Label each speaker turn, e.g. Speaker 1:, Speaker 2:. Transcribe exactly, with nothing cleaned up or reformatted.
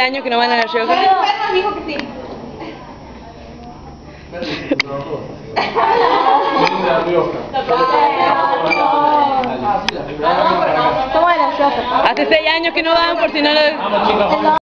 Speaker 1: años que no van a La Rioja.
Speaker 2: Dijo que sí.
Speaker 1: Hace seis años que no van por si no lo...